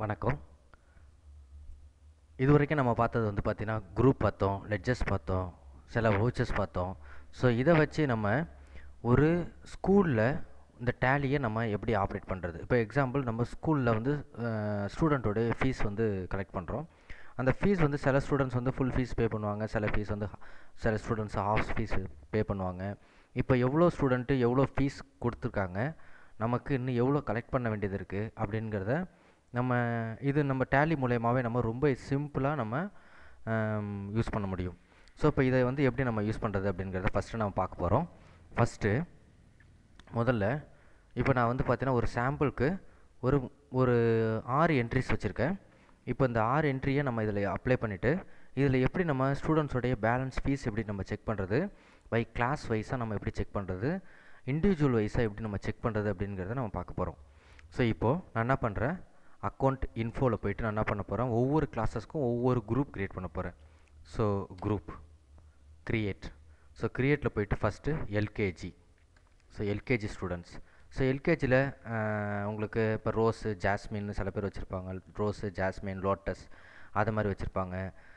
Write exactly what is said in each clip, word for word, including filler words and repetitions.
வணக்கம். இதுவரைக்கும் நம்ம பார்த்தது வந்து பார்த்தீங்கன்னா, குரூப் பார்த்தோம், லெட்ஜர்ஸ் பார்த்தோம், சில வவுச்சர்ஸ் பார்த்தோம். ஸோ இதை வச்சு நம்ம ஒரு ஸ்கூலில் இந்த டேலியை நம்ம எப்படி ஆப்ரேட் பண்ணுறது. இப்போ எக்ஸாம்பிள் நம்ம ஸ்கூலில் வந்து ஸ்டூடெண்ட்டோடைய ஃபீஸ் வந்து கலெக்ட் பண்ணுறோம். அந்த ஃபீஸ் வந்து சில ஸ்டூடெண்ட்ஸ் வந்து ஃபுல் ஃபீஸ் பே பண்ணுவாங்க, சில ஃபீஸ் வந்து சில ஸ்டூடெண்ட்ஸ் ஹாஃப் ஃபீஸ் பே பண்ணுவாங்க. இப்போ எவ்வளோ ஸ்டூடெண்ட்டு எவ்வளோ ஃபீஸ் கொடுத்துருக்காங்க, நமக்கு இன்னும் எவ்வளோ கலெக்ட் பண்ண வேண்டியது இருக்குது அப்படிங்கிறத நம்ம இது நம்ம டேலி மூலயமாவே நம்ம ரொம்ப சிம்பிளாக நம்ம யூஸ் பண்ண முடியும். ஸோ இப்போ இதை வந்து எப்படி நம்ம யூஸ் பண்ணுறது அப்படிங்கிறத ஃபஸ்ட்டு நம்ம பார்க்க போகிறோம். ஃபஸ்ட்டு முதல்ல இப்போ நான் வந்து பார்த்தீங்கன்னா ஒரு சாம்பிளுக்கு ஒரு ஒரு ஆறு என்ட்ரிஸ் வச்சுருக்கேன். இப்போ இந்த ஆறு என்ட்ரியை நம்ம இதில் அப்ளை பண்ணிவிட்டு இதில் எப்படி நம்ம ஸ்டூடெண்ட்ஸோடைய பேலன்ஸ் ஃபீஸ் எப்படி நம்ம செக் பண்ணுறது, பை கிளாஸ் வைஸாக நம்ம எப்படி செக் பண்ணுறது, இண்டிவிஜுவல் வைஸாக எப்படி நம்ம செக் பண்ணுறது அப்படிங்கிறத நம்ம பார்க்க போகிறோம். ஸோ இப்போது நான் என்ன பண்ணுறேன், அக்கௌண்ட் இன்ஃபோவில் போய்ட்டு நான் என்ன பண்ண போகிறேன், ஒவ்வொரு கிளாஸஸ்க்கும் ஒவ்வொரு குரூப் க்ரியேட் பண்ண போகிறேன். So group create. ஸோ க்ரியேட்டில் போய்ட்டு first LKG. So LKG students. So எல்கேஜியில் உங்களுக்கு இப்போ ரோஸு ஜாஸ்மின் சில பேர் வச்சுருப்பாங்க, ரோஸு ஜாஸ்மின் லோட்டஸ் அது மாதிரி வச்சுருப்பாங்க,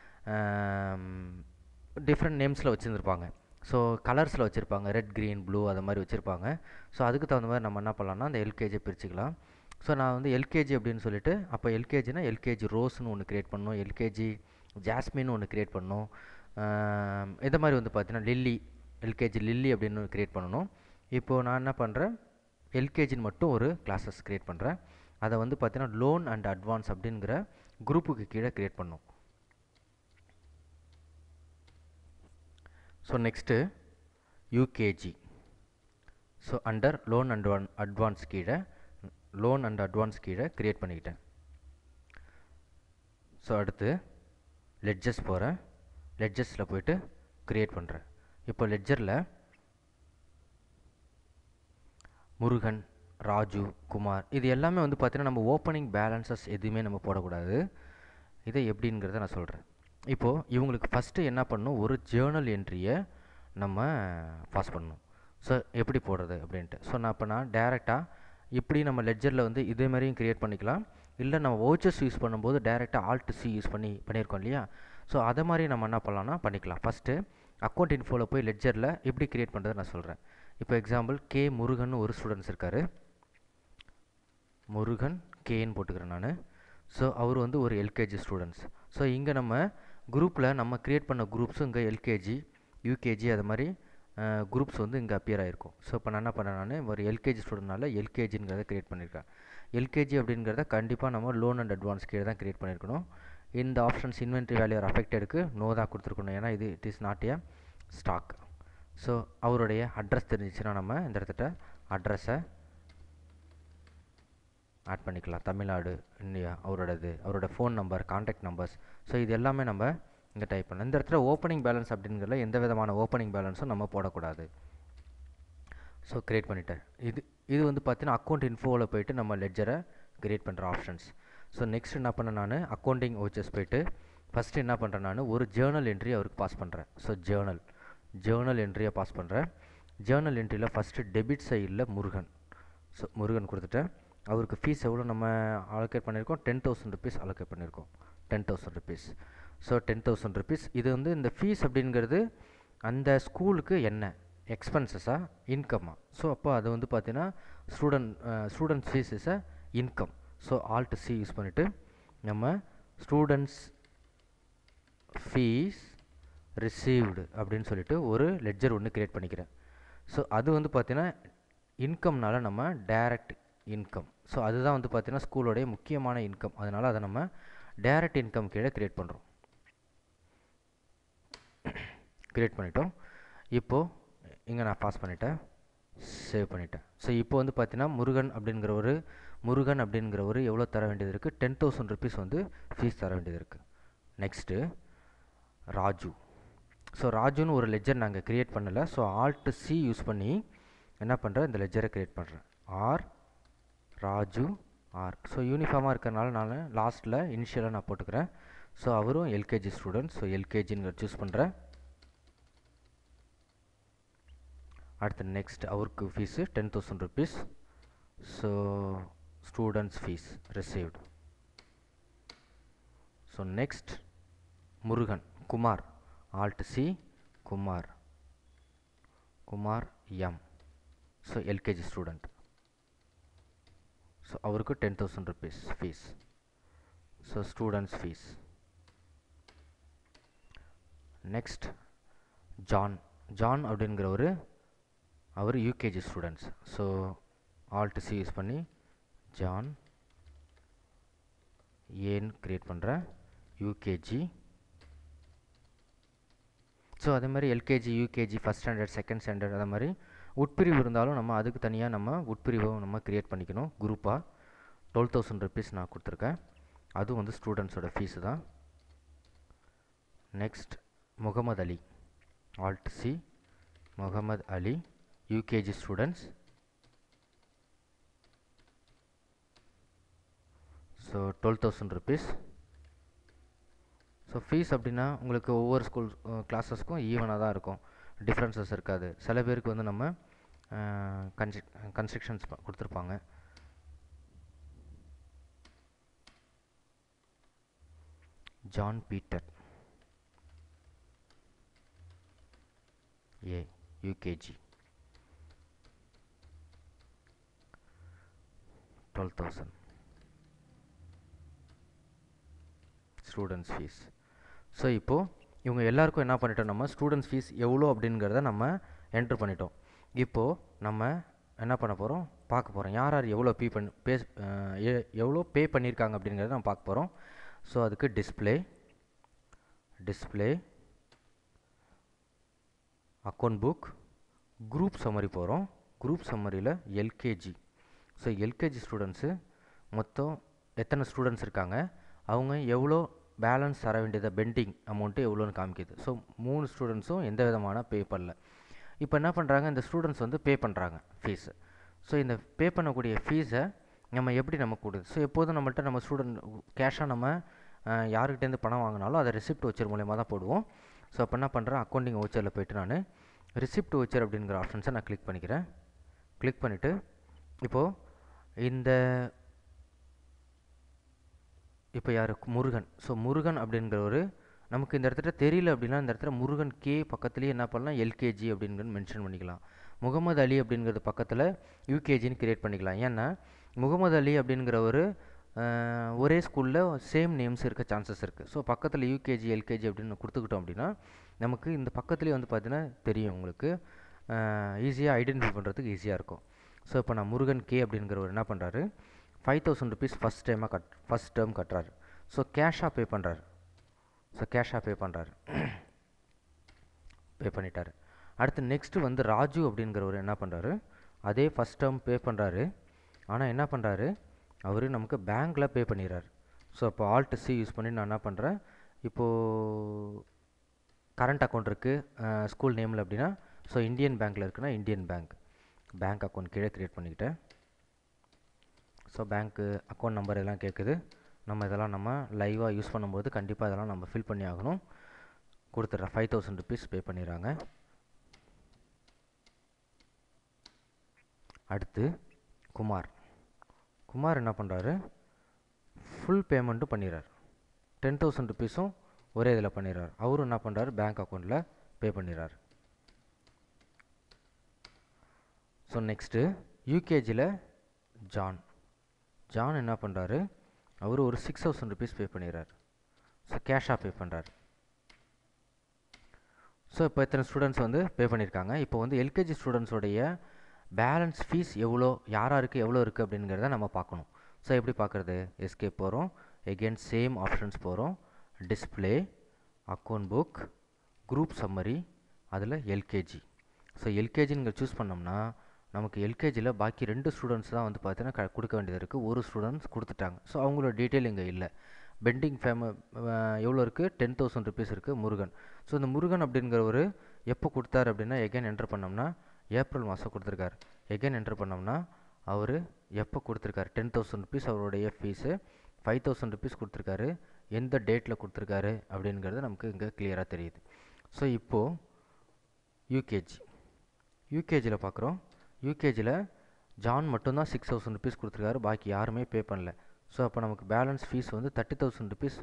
டிஃப்ரெண்ட் நேம்ஸில் வச்சுருந்துருப்பாங்க. ஸோ கலர்ஸில் வச்சுருப்பாங்க, ரெட் க்ரீன் ப்ளூ அது மாதிரி வச்சுருப்பாங்க. ஸோ அதுக்கு தகுந்த மாதிரி நம்ம என்ன பண்ணலாம்னா அந்த எல்கேஜியை பிரிச்சுக்கலாம். ஸோ நான் வந்து எல்கேஜி அப்படின்னு சொல்லிட்டு அப்போ எல்கேஜினா எல்கேஜி ரோஸ்னு ஒன்று க்ரியேட் பண்ணணும், எல்கேஜி ஜாஸ்மின்னு ஒன்று க்ரியேட் பண்ணணும். இதை மாதிரி வந்து பார்த்தீங்கன்னா லில்லி, எல்கேஜி லில்லி அப்படின்னு ஒன்று க்ரியேட் பண்ணணும். இப்போது நான் என்ன பண்ணுறேன், எல்கேஜின்னு மட்டும் ஒரு கிளாஸஸ் க்ரியேட் பண்ணுறேன். அதை வந்து பார்த்தீங்கன்னா லோன் அண்ட் அட்வான்ஸ் அப்படிங்கிற குரூப்புக்கு கீழே க்ரியேட் பண்ணணும். So next UKG. So under loan and advance கீழே லோன் அண்ட் அட்வான்ஸ் கீழே க்ரியேட் பண்ணிக்கிட்டேன். ஸோ அடுத்து லெட்ஜர்ஸ் போகிறேன், லெட்ஜர்ஸில் போய்ட்டு க்ரியேட் பண்ணுறேன். இப்போ லெட்ஜரில் முருகன், ராஜு, குமார் இது எல்லாமே வந்து பார்த்தீங்கன்னா நம்ம ஓப்பனிங் பேலன்சஸ் எதுவுமே நம்ம போடக்கூடாது. இதை எப்படிங்கிறத நான் சொல்கிறேன். இப்போது இவங்களுக்கு ஃபஸ்ட்டு என்ன பண்ணணும், ஒரு ஜேர்னல் என்ட்ரியை நம்ம பாஸ் பண்ணணும். ஸோ எப்படி போடுறது அப்படின்ட்டு. ஸோ நான் இப்போ நான் டேரெக்டாக இப்படி நம்ம லெட்ஜரில் வந்து இதே மாதிரியும் க்ரியேட் பண்ணிக்கலாம், இல்லை நம்ம வவுச்சர்ஸ் யூஸ் பண்ணும்போது டேரெக்டாக ஆல்ட் சி யூஸ் பண்ணி பண்ணியிருக்கோம் இல்லையா. ஸோ அதை மாதிரி நம்ம என்ன பண்ணலாம்னா பண்ணிக்கலாம். ஃபஸ்ட்டு அக்கௌண்ட் இன்ஃபோவில் போய் லெட்ஜரில் எப்படி க்ரியேட் பண்ணுறது நான் சொல்கிறேன். இப்போ எக்ஸாம்பிள் கே முருகன் ஒரு ஸ்டூடெண்ட்ஸ் இருக்கார், முருகன் கேன்னு போட்டுக்கிறேன் நான். ஸோ அவர் வந்து ஒரு எல்கேஜி ஸ்டூடெண்ட்ஸ். ஸோ இங்கே நம்ம குரூப்பில் நம்ம க்ரியேட் பண்ண குரூப்ஸும் இங்கே எல்கேஜி யூகேஜி அது மாதிரி குரூப்ஸ் வந்து இங்கே அப்பியர் ஆகிருக்கும். ஸோ இப்போ நான் என்ன பண்ணேன், நான் ஒரு எல்கேஜி ஸ்டூடெண்ட்னால எல்கேஜிங்கிறத க்ரியேட் பண்ணியிருக்கேன். எல்கேஜி அப்படிங்கிறத கண்டிப்பாக நம்ம லோன் அண்ட் அட்வான்ஸ் கீழே தான் க்ரியேட் பண்ணியிருக்கணும். இந்த ஆப்ஷன்ஸ் இன்வென்ட்ரி வேல்யூ ஆர் அஃபெக்டடுக்கு நோ தான் கொடுத்துருக்கணும், ஏன்னா இது it is not a stock. So அவருடைய அட்ரஸ் தெரிஞ்சிச்சுன்னா நம்ம இந்த இடத்துல அட்ரஸை ஆட் பண்ணிக்கலாம். தமிழ்நாடு, இந்தியா, அவரோடது, அவரோட phone number, contact numbers. So இது எல்லாமே நம்ம இங்கே டைப் பண்ணலாம். இந்த இடத்துல ஓப்பனிங் பேலன்ஸ் அப்படிங்கிறதுல எந்த விதமான ஓப்பனிங் பேலன்ஸும் நம்ம போடக்கூடாது. ஸோ க்ரியேட் பண்ணிட்டேன். இது இது வந்து பார்த்தீங்கன்னா அக்கௌண்ட் இன்ஃபோவில் போய்ட்டு நம்ம லெட்ஜரை க்ரியேட் பண்ணுற ஆப்ஷன்ஸ். ஸோ நெக்ஸ்ட் என்ன பண்ணேன், நான் அக்கௌண்டிங் ஓச்சஸ் போய்ட்டு ஃபஸ்ட்டு என்ன பண்ணுறேன், நான் ஒரு ஜேர்னல் என்ட்ரி அவருக்கு பாஸ் பண்ணுறேன். ஸோ ஜேர்னல் ஜேர்னல் என்ட்ரியை பாஸ் பண்ணுறேன். ஜேர்னல் என்ட்ரியில் ஃபஸ்ட்டு டெபிட் சைடில் முருகன். ஸோ முருகன் கொடுத்துட்டேன். அவருக்கு ஃபீஸ் எவ்வளோ நம்ம அலோகேட் பண்ணியிருக்கோம், டென் தௌசண்ட் ருபீஸ் அலோகேட் பண்ணியிருக்கோம், ten thousand rupees. So ten thousand rupees இது வந்து இந்த ஃபீஸ் அப்படிங்கிறது அந்த ஸ்கூலுக்கு என்ன எக்ஸ்பென்சஸாக இன்கம்மா. ஸோ அப்போ அது வந்து பார்த்தீங்கன்னா student students fees is a income. So alt C use பண்ணிவிட்டு நம்ம ஸ்டூடெண்ட்ஸ் ஃபீஸ் ரிசீவ்டு அப்படின்னு சொல்லிட்டு ஒரு லெட்ஜர் ஒன்று க்ரியேட் பண்ணிக்கிறேன். ஸோ அது வந்து பார்த்தீங்கன்னா இன்கம்னால நம்ம டைரக்ட் இன்கம். ஸோ அதுதான் வந்து பார்த்தீங்கன்னா ஸ்கூலோடைய முக்கியமான இன்கம். அதனால் அதை நம்ம டைரக்ட் இன்கம் கீழே க்ரியேட் பண்ணுறோம். க்ரியேட் பண்ணிட்டோம். இப்போது இங்கே நான் பாஸ் பண்ணிட்டேன், சேவ் பண்ணிட்டேன். ஸோ இப்போ வந்து பார்த்தீங்கன்னா முருகன் அப்படிங்கிற ஒரு முருகன் அப்படிங்கிற ஒரு எவ்வளோ தர வேண்டியது இருக்குது, டென் தௌசண்ட் ருபீஸ் வந்து ஃபீஸ் தர வேண்டியது இருக்குது. நெக்ஸ்ட்டு ராஜு. ஸோ ராஜுன்னு ஒரு லெட்ஜர் நாங்கள் க்ரியேட் பண்ணலை. ஸோ ஆல்ட் சி யூஸ் பண்ணி என்ன பண்ணுறேன், இந்த லெட்ஜரை க்ரியேட் பண்ணுறேன். R Raju R. ஸோ யூனிஃபார்மாக இருக்கிறனால நான் லாஸ்ட்டில் இனிஷியலாக நான் போட்டுக்கிறேன். ஸோ அவரும் எல்கேஜி ஸ்டூடெண்ட். ஸோ எல்கேஜின்னு சூஸ் பண்ணுறேன். அடுத்து நெக்ஸ்ட் அவருக்கு fees ten thousand rupees. So students fees received. So next Murugan, Kumar, alt C, Kumar, Kumar M. So LKG student. So அவருக்கு ten thousand rupees fees. So students fees. Next John. John அப்படிங்கிறவர் அவர் UKG students. So alt C use பண்ணி John ஏன்னு create பண்ணுறேன், UKG. So அதே மாதிரி LKG, UKG, first standard, second standard, அதே மாதிரி உட்பிரிவு இருந்தாலும் நம்ம அதுக்கு தனியாக நம்ம உட்பிரிவை நம்ம க்ரியேட் பண்ணிக்கணும் குரூப்பாக. டுவெல் தௌசண்ட் ருபீஸ் நான் கொடுத்துருக்கேன். அதுவும் வந்து ஸ்டூடெண்ட்ஸோட ஃபீஸு தான். Next Mohammed Ali, alt C, Mohammed Ali, UKG students. So twelve thousand rupees. So fees அப்படின்னா உங்களுக்கு ஒவ்வொரு ஸ்கூல் கிளாஸஸ்க்கும் ஈவனாக தான் இருக்கும், டிஃப்ரென்சஸ் இருக்காது. சில பேருக்கு வந்து நம்ம கன்ஸ்ட்ரக் கன்ஸ்ட்ரக்ஷன்ஸ் கொடுத்துருப்பாங்க. John Peter A, UKG, twelve thousand students fees. So இப்போது இவங்க எல்லாருக்கும் என்ன பண்ணிட்டோம், நம்ம ஸ்டூடெண்ட்ஸ் ஃபீஸ் எவ்வளோ அப்படிங்கிறத நம்ம என்ட்ரு பண்ணிட்டோம். இப்போது நம்ம என்ன பண்ண போகிறோம், பார்க்க போகிறோம் யார் யார் எவ்வளோ பே பண்ணி பே எவ்வளோ பே பண்ணியிருக்காங்க அப்படிங்கிறத நம்ம பார்க்க போகிறோம். ஸோ அதுக்கு display, display, account book, group summary போகிறோம். குரூப் சம்மரியில் எல்கேஜி. ஸோ எல்கேஜி ஸ்டூடெண்ட்ஸு மொத்தம் எத்தனை ஸ்டூடெண்ட்ஸ் இருக்காங்க, அவங்க எவ்வளோ பேலன்ஸ் தர வேண்டியதை பெண்டிங் அமௌண்ட்டு எவ்வளோன்னு காமிக்குது. ஸோ மூணு ஸ்டூடெண்ட்ஸும் எந்த விதமான பே பண்ணல. இப்போ என்ன பண்ணுறாங்க, இந்த ஸ்டூடெண்ட்ஸ் வந்து பே பண்ணுறாங்க ஃபீஸு. ஸோ இந்த பே பண்ணக்கூடிய ஃபீஸை நம்ம எப்படி நம்ம கொடுது. ஸோ எப்போதும் நம்மள்ட்ட நம்ம ஸ்டூடெண்ட் கேஷாக நம்ம யாருக்கிட்டேருந்து பணம் வாங்கினாலும் அதை ரெசிப்ட் வச்சர் மூலயமா தான் போடுவோம். ஸோ அப்போ என்ன பண்ணுறேன், அக்கௌண்டிங் வச்சரில் போய்ட்டு நான் ரிசிப்ட் வச்சர் அப்படிங்கிற ஆப்ஷன்ஸை நான் கிளிக் பண்ணிக்கிறேன். கிளிக் பண்ணிவிட்டு இப்போது இந்த இப்போ யார், முருகன். ஸோ முருகன் அப்படிங்கிறவர் நமக்கு இந்த இடத்துல தெரியல அப்படின்னா இந்த இடத்துல முருகன் கே பக்கத்துலேயே என்ன பண்ணலாம், எல்கேஜி அப்படிங்கிறது மென்ஷன் பண்ணிக்கலாம். முகமது அலி அப்படிங்கிறது பக்கத்தில் யூகேஜின்னு கிரியேட் பண்ணிக்கலாம். ஏன்னா முகமது அலி அப்படிங்கிறவர் ஒரே ஸ்கூலில் சேம் நேம்ஸ் இருக்க சான்சஸ் இருக்குது. ஸோ பக்கத்தில் யூகேஜி, எல்கேஜி அப்படின்னு கொடுத்துக்கிட்டோம் அப்படின்னா நமக்கு இந்த பக்கத்துலேயே வந்து பார்த்தீங்கன்னா தெரியும், உங்களுக்கு ஈஸியாக ஐடென்டிஃபை பண்ணுறதுக்கு ஈஸியாக இருக்கும். ஸோ இப்போ நான் முருகன் கே அப்படிங்கிறவர் என்ன பண்ணுறாரு, ஃபைவ் தௌசண்ட் ருபீஸ் ஃபஸ்ட் டைமாக கட் ஃபஸ்ட் டேர்ம் கட்டுறாரு. ஸோ கேஷாக பே பண்ணுறாரு. ஸோ கேஷாக பே பண்ணுறாரு, பே பண்ணிட்டார். அடுத்து நெக்ஸ்ட்டு வந்து ராஜு அப்படிங்கிறவர் என்ன பண்ணுறாரு, அதே ஃபஸ்ட் டேர்ம் பே பண்ணுறாரு. ஆனால் என்ன பண்ணுறாரு, அவர் நமக்கு பேங்க்கில் பே பண்ணிடுறாரு. ஸோ இப்போ ஆல்ட் சி யூஸ் பண்ணி நான் என்ன பண்ணுறேன், இப்போது கரண்ட் அக்கௌண்ட் இருக்குது ஸ்கூல் நேமில் அப்படின்னா, ஸோ இந்தியன் பேங்க்கில் இருக்குன்னா இந்தியன் பேங்க் பேங்க் அக்கௌண்ட் கீழே க்ரியேட் பண்ணிக்கிட்டேன். ஸோ பேங்க்கு அக்கௌண்ட் நம்பர் இதெல்லாம் கேட்குது. நம்ம இதெல்லாம் நம்ம லைவாக யூஸ் பண்ணும்போது கண்டிப்பாக இதெல்லாம் நம்ம ஃபில் பண்ணி ஆகணும். கொடுத்துட்றேன், ஃபைவ் தௌசண்ட் ருபீஸ் பே பண்ணிடுறாங்க. அடுத்து குமார். குமார் என்ன பண்ணுறாரு, ஃபுல் பேமெண்ட்டும் பண்ணிடுறார். டென் தௌசண்ட் ருபீஸும் ஒரே இதில் பண்ணிடுறார். அவரும் என்ன பண்ணுறாரு, பேங்க் அக்கௌண்ட்டில் பே பண்ணிடுறார். ஸோ நெக்ஸ்ட்டு யூகேஜியில் ஜான். ஜான் என்ன பண்ணுறாரு, அவர் ஒரு சிக்ஸ் தௌசண்ட் ருபீஸ் பே பண்ணிடுறார். ஸோ கேஷாக பே பண்ணுறாரு. ஸோ இப்போ எத்தனை ஸ்டூடெண்ட்ஸ் வந்து பே பண்ணியிருக்காங்க. இப்போ வந்து எல்கேஜி ஸ்டூடெண்ட்ஸோடைய பேலன்ஸ் ஃபீஸ் எவ்வளோ, யாராருக்கு எவ்வளோ இருக்குது அப்படிங்கிறத நம்ம பார்க்கணும். ஸோ எப்படி பார்க்குறது, எஸ்கேப் போகிறோம், எகெயின் சேம் ஆப்ஷன்ஸ் போகிறோம், display, account book, group summary, அதில் எல்கேஜி. ஸோ எல்கேஜிங்கிற சூஸ் பண்ணோம்னா நமக்கு எல்கேஜியில் பாக்கி ரெண்டு ஸ்டூடெண்ட்ஸ் தான் வந்து பார்த்தீங்கன்னா க கொடுக்க வேண்டியது இருக்குது. ஒரு ஸ்டூடெண்ட்ஸ் கொடுத்துட்டாங்க. ஸோ அவங்களோட டீட்டெயில் இங்கே இல்லை. பெண்டிங் ஃபேம எவ்வளோ இருக்குது, டென் தௌசண்ட் ருபீஸ் இருக்குது முருகன். ஸோ இந்த முருகன் அப்படிங்கிறவர் எப்போ கொடுத்தாரு அப்படின்னா எகைன் என்டர் பண்ணோம்னா ஏப்ரல் மாதம் கொடுத்துருக்காரு. எகைன் என்டர் பண்ணோம்னா அவர் எப்போ கொடுத்துருக்காரு, டென் தௌசண்ட் ருபீஸ் அவருடைய ஃபீஸு, ஃபைவ் தௌசண்ட் ருபீஸ் கொடுத்துருக்காரு, எந்த டேட்டில் கொடுத்துருக்காரு அப்படிங்கிறது நமக்கு இங்கே கிளியராக தெரியுது. ஸோ இப்போது யூகேஜி யூகேஜியில் பார்க்குறோம். யூகேஜியில் ஜான் மட்டும்தான் சிக்ஸ் தௌசண்ட் ருபீஸ் கொடுத்துருக்காரு, பாக்கி யாருமே பே பண்ணல. ஸோ அப்போ நமக்கு பேலன்ஸ் ஃபீஸ் வந்து தேர்ட்டி தௌசண்ட் ருபீஸ்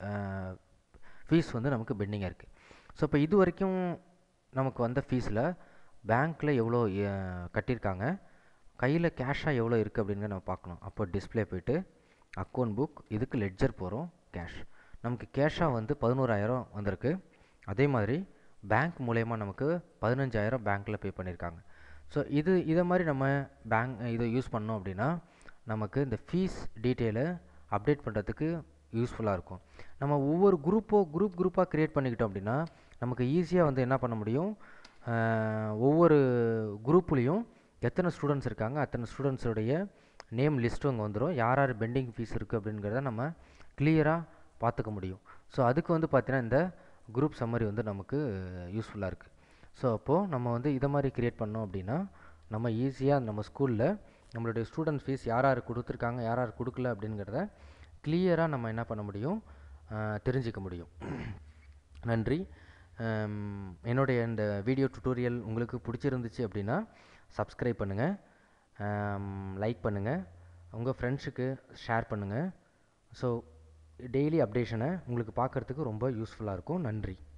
ஃபீஸ் வந்து நமக்கு பெண்டிங்காக இருக்குது. ஸோ இப்போ இது வரைக்கும் நமக்கு வந்த ஃபீஸில் பேங்க்கில் எவ்வளோ அஹ், கட்டியிருக்காங்க, கையில் கேஷாக எவ்வளோ இருக்குது அப்படின்னு நம்ம பார்க்கணும். அப்போ டிஸ்ப்ளே போயிட்டு அக்கௌண்ட் புக், இதுக்கு லெட்ஜர் போகிறோம், கேஷ். நமக்கு கேஷாக வந்து பதினோராயிரம் வந்திருக்கு. அதே மாதிரி பேங்க் மூலயமா நமக்கு பதினஞ்சாயிரம் பேங்க்கில் பே பண்ணியிருக்காங்க. ஸோ இது இதை மாதிரி நம்ம பேங்க் இதை யூஸ் பண்ணோம் அப்படின்னா நமக்கு இந்த ஃபீஸ் டீட்டெயிலை அப்டேட் பண்ணுறதுக்கு யூஸ்ஃபுல்லாக இருக்கும். நம்ம ஒவ்வொரு குரூப்போ குரூப் குரூப்பாக க்ரியேட் பண்ணிக்கிட்டோம் அப்படின்னா நமக்கு ஈஸியாக வந்து என்ன பண்ண முடியும், ஆஹ், ஒவ்வொரு குரூப்லேயும் எத்தனை ஸ்டூடெண்ட்ஸ் இருக்காங்க அத்தனை ஸ்டூடெண்ட்ஸுடைய நேம் லிஸ்ட்டும் அங்கே வந்துடும். யார் யார் பெண்டிங் ஃபீஸ் இருக்குது அப்படிங்கிறத நம்ம கிளியராக பார்த்துக்க முடியும். ஸோ அதுக்கு வந்து பார்த்தீங்கன்னா இந்த குரூப் சம்மரி வந்து நமக்கு யூஸ்ஃபுல்லாக இருக்குது. ஸோ அப்போது நம்ம வந்து இதை மாதிரி க்ரியேட் பண்ணோம் அப்படின்னா நம்ம ஈஸியாக நம்ம ஸ்கூலில் நம்மளுடைய ஸ்டூடெண்ட் ஃபீஸ் யார் யார் கொடுத்துருக்காங்க யார் யார் கொடுக்கல அப்படிங்கிறத கிளியராக நம்ம என்ன பண்ண முடியும், ஆஹ், தெரிஞ்சிக்க முடியும். நன்றி. ஆம், என்னுடைய இந்த வீடியோ டுட்டோரியல் உங்களுக்கு பிடிச்சிருந்துச்சு அப்படின்னா சப்ஸ்கிரைப் பண்ணுங்கள், லைக் பண்ணுங்கள், உங்கள் ஃப்ரெண்ட்ஸுக்கு ஷேர் பண்ணுங்கள். ஸோ டெய்லி அப்டேஷனை உங்களுக்கு பார்க்குறதுக்கு ரொம்ப யூஸ்ஃபுல்லாக இருக்கும். நன்றி.